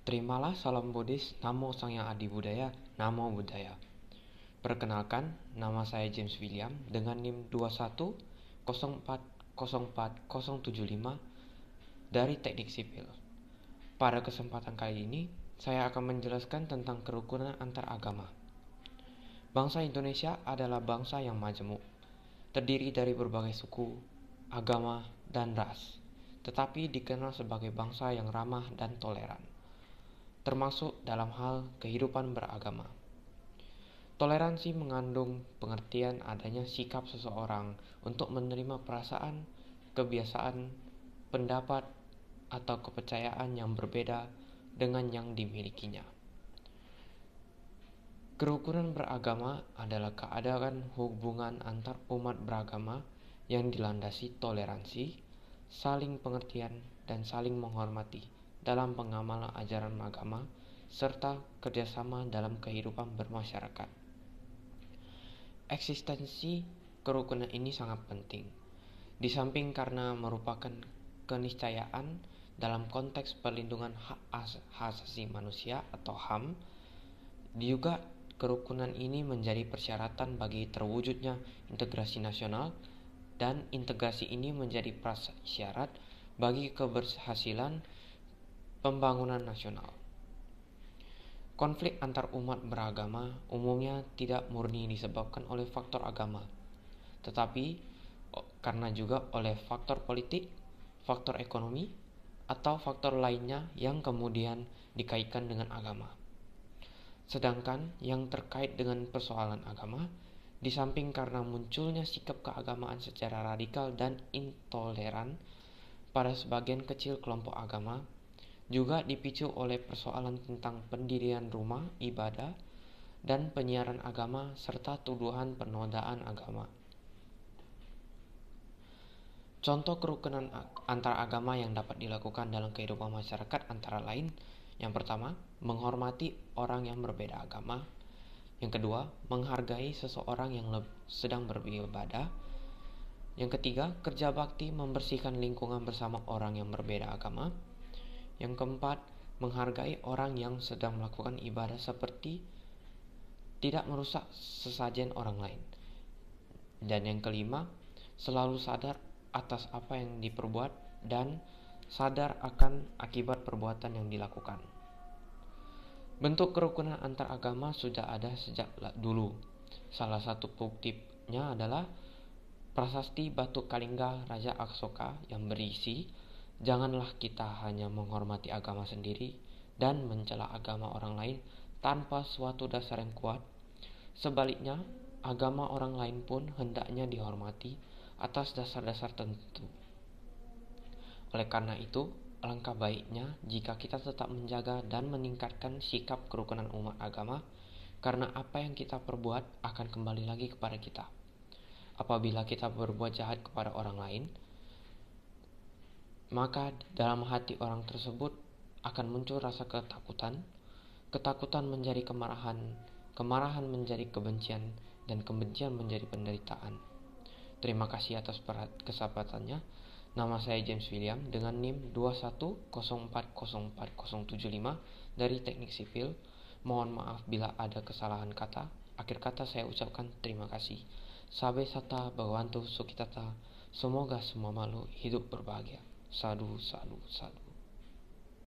Terimalah salam Buddhis, Namo Sang Yang Adi Budaya, Namo Buddhaya. Perkenalkan, nama saya James William dengan NIM 21040407075 dari Teknik Sipil. Pada kesempatan kali ini, saya akan menjelaskan tentang kerukunan antar agama. Bangsa Indonesia adalah bangsa yang majemuk, terdiri dari berbagai suku, agama, dan ras, tetapi dikenal sebagai bangsa yang ramah dan toleran, termasuk dalam hal kehidupan beragama. Toleransi mengandung pengertian adanya sikap seseorang untuk menerima perasaan, kebiasaan, pendapat, atau kepercayaan yang berbeda dengan yang dimilikinya. Kerukunan beragama adalah keadaan hubungan antar umat beragama yang dilandasi toleransi, saling pengertian, dan saling menghormati dalam pengamalan ajaran agama, serta kerjasama dalam kehidupan bermasyarakat. Eksistensi kerukunan ini sangat penting, di samping karena merupakan keniscayaan dalam konteks perlindungan hak asasi manusia atau HAM, juga kerukunan ini menjadi persyaratan bagi terwujudnya integrasi nasional, dan integrasi ini menjadi prasyarat bagi keberhasilan pembangunan nasional. Konflik antar umat beragama umumnya tidak murni disebabkan oleh faktor agama, tetapi karena juga oleh faktor politik, faktor ekonomi, atau faktor lainnya yang kemudian dikaitkan dengan agama. Sedangkan yang terkait dengan persoalan agama, di samping karena munculnya sikap keagamaan secara radikal dan intoleran pada sebagian kecil kelompok agama, juga dipicu oleh persoalan tentang pendirian rumah ibadah dan penyiaran agama serta tuduhan penodaan agama. Contoh kerukunan antar agama yang dapat dilakukan dalam kehidupan masyarakat antara lain: yang pertama, menghormati orang yang berbeda agama. Yang kedua, menghargai seseorang yang sedang beribadah. Yang ketiga, kerja bakti membersihkan lingkungan bersama orang yang berbeda agama. Yang keempat, menghargai orang yang sedang melakukan ibadah seperti tidak merusak sesajen orang lain. Dan yang kelima, selalu sadar atas apa yang diperbuat dan sadar akan akibat perbuatan yang dilakukan. Bentuk kerukunan antar agama sudah ada sejak dulu. Salah satu buktinya adalah prasasti Batu Kalingga Raja Asoka yang berisi, "Janganlah kita hanya menghormati agama sendiri dan mencela agama orang lain tanpa suatu dasar yang kuat. Sebaliknya, agama orang lain pun hendaknya dihormati atas dasar-dasar tertentu. Oleh karena itu, alangkah baiknya jika kita tetap menjaga dan meningkatkan sikap kerukunan umat agama, karena apa yang kita perbuat akan kembali lagi kepada kita. Apabila kita berbuat jahat kepada orang lain, maka dalam hati orang tersebut akan muncul rasa ketakutan, ketakutan menjadi kemarahan, kemarahan menjadi kebencian, dan kebencian menjadi penderitaan." Terima kasih atas kesabarannya. Nama saya James William dengan NIM 210404075 dari Teknik Sipil. Mohon maaf bila ada kesalahan kata. Akhir kata saya ucapkan terima kasih. Sabe sata Bhagwantu Sukitata. Semoga semua makhluk hidup berbahagia. Sadu, sadu, sadu.